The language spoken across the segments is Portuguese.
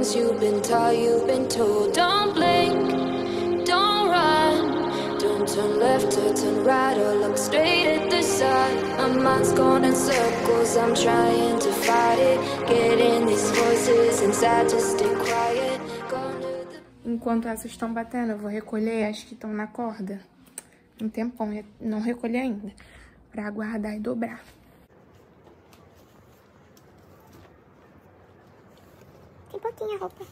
ways you've been taught, you've been told. Don't blink, don't run, don't turn left or turn right or look straight at the sun. My mind's going in circles, I'm trying to fight it. Getting these voices inside to stay quiet. Enquanto essas estão batendo, eu vou recolher as que estão na corda. Um tempão, não recolhi ainda, pra guardar e dobrar. Tem pouquinha roupa.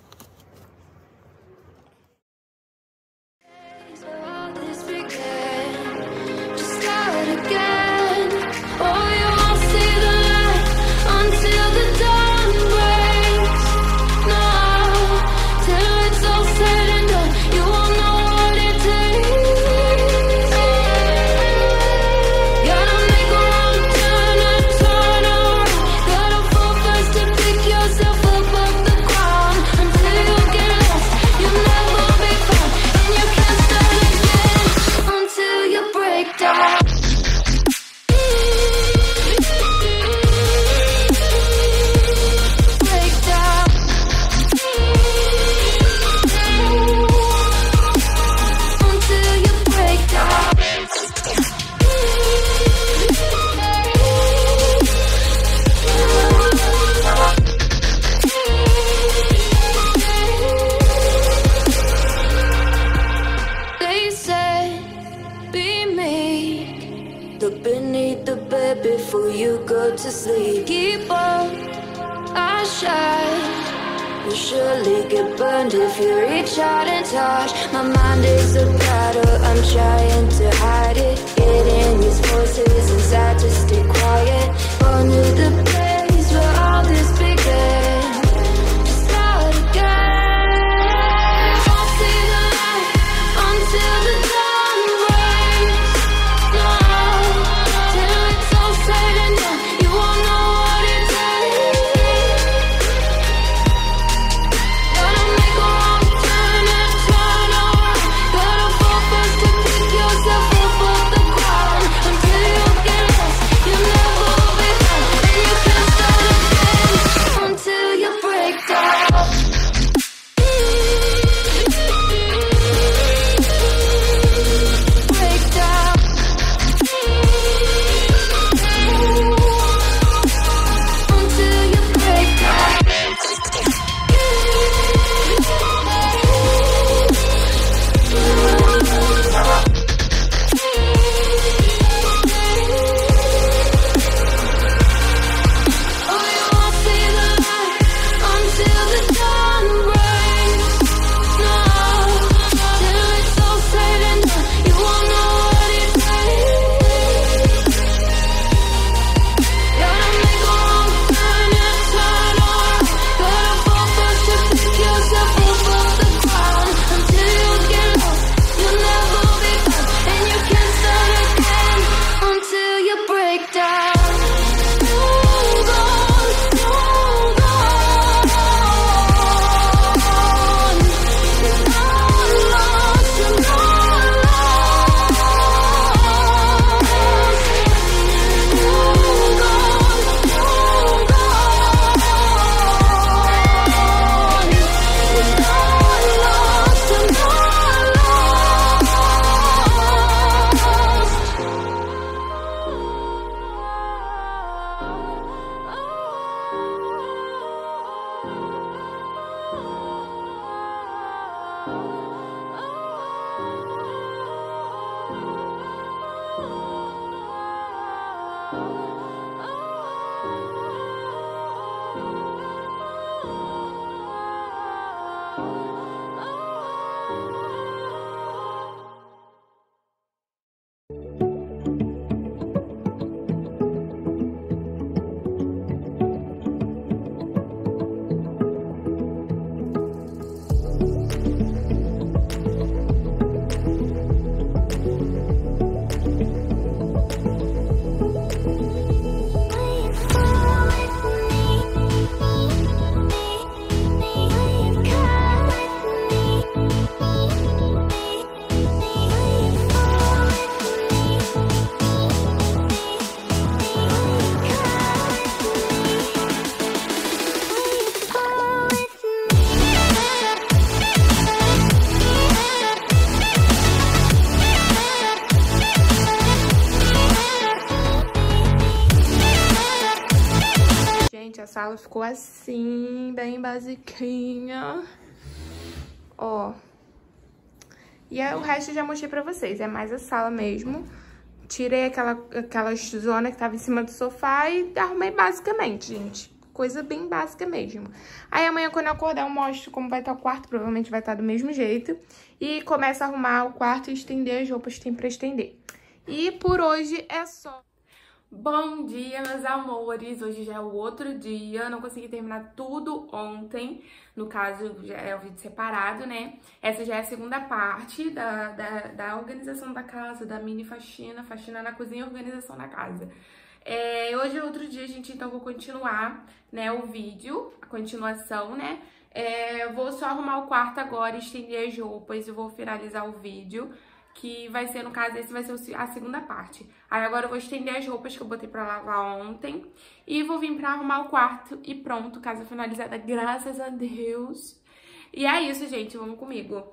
Beneath the bed before you go to sleep. Keep on, I shine. You'll surely get burned if you reach out and touch. My mind is a battle, I'm trying to hide it. Getting these voices inside to stay quiet. Only the place where all this began. Just start again. I'll see the light until the dawn breaks. Till it's all said and done, you won't know what it takes. Gotta make a wrong turn and turn around. Gotta fall first to pick yourself up off the ground. Until you get lost, you'll never be found. And you can't start again until you break down. Break down. Until you break down. Oh, you won't see the light until the dawn breaks. No, till it's all said and done, you won't know what it takes. Gotta make a wrong turn and turn around. Gotta fall first to pick yourself up off the ground. Until you get lost, you'll never be found. And you can't start again until you break down. sala ficou assim, bem basiquinha. Ó. E o resto eu já mostrei pra vocês. É mais a sala mesmo. Tirei aquela zona que tava em cima do sofá e arrumei basicamente, gente. Coisa bem básica mesmo. Aí amanhã, quando eu acordar, eu mostro como vai estar o quarto. Provavelmente vai estar do mesmo jeito. E começo a arrumar o quarto e estender as roupas que tem pra estender. E por hoje é só. Bom dia, meus amores. Hoje já é o outro dia. Não consegui terminar tudo ontem. No caso, já é o vídeo separado, né? Essa já é a segunda parte da organização da casa, da mini faxina. Faxina na cozinha e organização na casa. Hoje é outro dia, gente, então vou continuar, né, o vídeo, a continuação, né? Vou só arrumar o quarto agora, estender as roupas e vou finalizar o vídeo. Que vai ser, no caso, esse vai ser a segunda parte. Aí agora eu vou estender as roupas que eu botei pra lavar ontem. E vou vir pra arrumar o quarto e pronto, casa finalizada, graças a Deus. E é isso, gente, vamos comigo.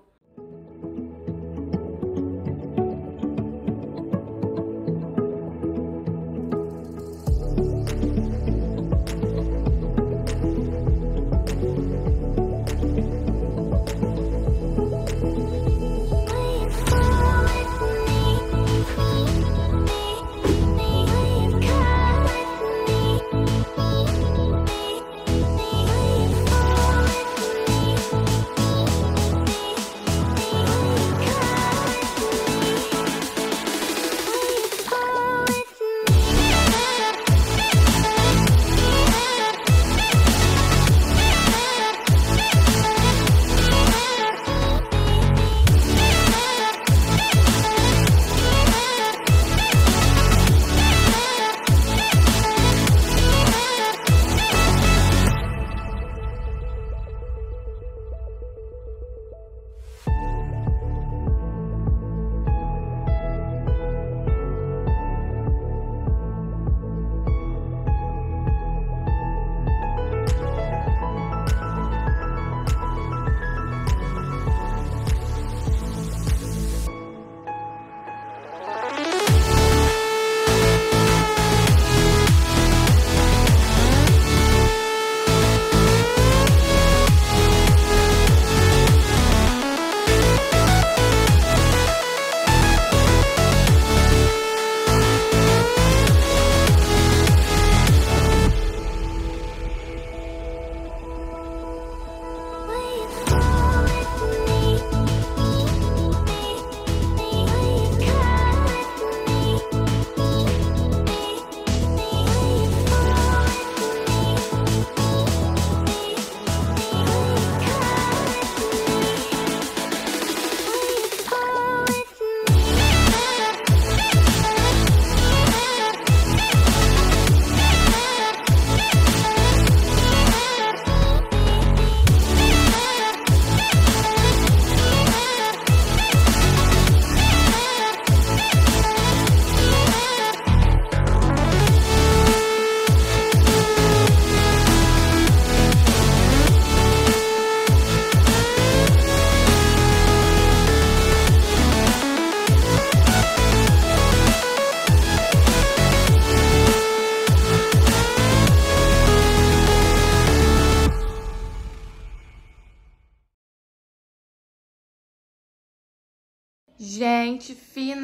Gente,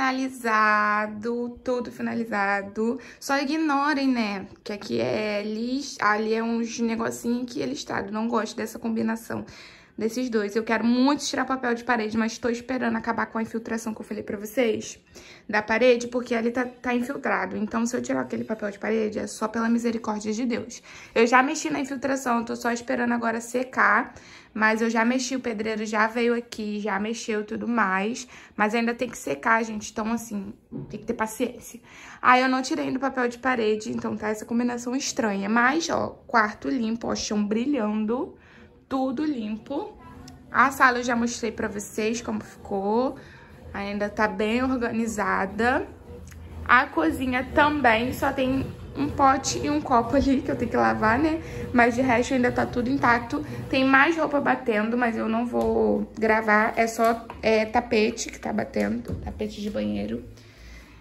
finalizado, tudo finalizado. Só ignorem, né, que aqui é lixo, ali é uns negocinhos que é listado. Não gosto dessa combinação desses dois. Eu quero muito tirar papel de parede, mas tô esperando acabar com a infiltração que eu falei pra vocês da parede, porque ali tá infiltrado. Então, se eu tirar aquele papel de parede, é só pela misericórdia de Deus. Eu já mexi na infiltração, eu tô só esperando agora secar, mas eu já mexi, o pedreiro já veio aqui, já mexeu e tudo mais, mas ainda tem que secar, gente, então, assim, tem que ter paciência. Aí, eu não tirei do papel de parede, então tá essa combinação estranha, mas, ó, quarto limpo, ó, chão brilhando, tudo limpo. A sala eu já mostrei pra vocês como ficou. Ainda tá bem organizada. A cozinha também, só tem um pote e um copo ali que eu tenho que lavar, né? Mas de resto ainda tá tudo intacto. Tem mais roupa batendo, mas eu não vou gravar. É só tapete que tá batendo, tapete de banheiro.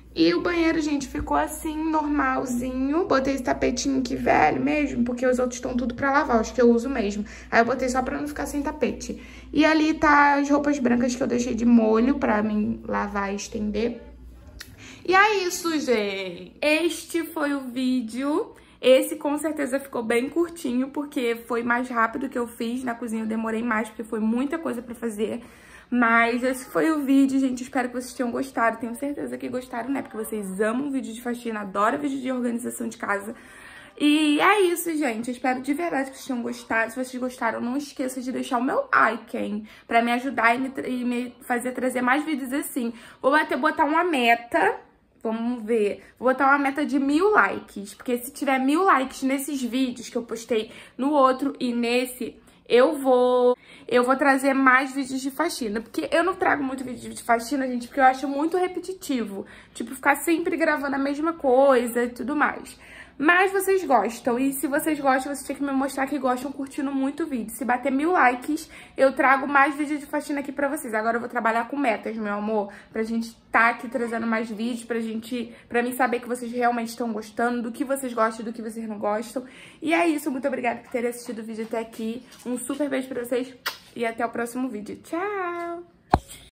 E o banheiro, gente, ficou assim, normalzinho. Botei esse tapetinho aqui velho mesmo, porque os outros estão tudo pra lavar, acho que eu uso mesmo. Aí eu botei só pra não ficar sem tapete. E ali tá as roupas brancas que eu deixei de molho pra mim lavar e estender. E é isso, gente. Este foi o vídeo. Esse com certeza ficou bem curtinho, porque foi mais rápido que eu fiz. Na cozinha eu demorei mais, porque foi muita coisa pra fazer. Mas esse foi o vídeo, gente. Espero que vocês tenham gostado. Tenho certeza que gostaram, né? Porque vocês amam vídeo de faxina, adoram vídeo de organização de casa. E é isso, gente. Eu espero de verdade que vocês tenham gostado. Se vocês gostaram, não esqueça de deixar o meu like, hein? Pra me ajudar e me fazer trazer mais vídeos assim. Vou botar uma meta. Vamos ver. Vou botar uma meta de 1000 likes. Porque se tiver 1000 likes nesses vídeos que eu postei no outro e nesse... Eu vou trazer mais vídeos de faxina, porque eu não trago muito vídeo de faxina, gente, porque eu acho muito repetitivo. Tipo, ficar sempre gravando a mesma coisa e tudo mais. Mas vocês gostam, e se vocês gostam, vocês têm que me mostrar que gostam curtindo muito o vídeo. Se bater 1000 likes, eu trago mais vídeo de faxina aqui pra vocês. Agora eu vou trabalhar com metas, meu amor, pra gente tá aqui trazendo mais vídeos, pra mim saber que vocês realmente estão gostando, do que vocês gostam e do que vocês não gostam. E é isso, muito obrigada por terem assistido o vídeo até aqui. Um super beijo pra vocês e até o próximo vídeo. Tchau!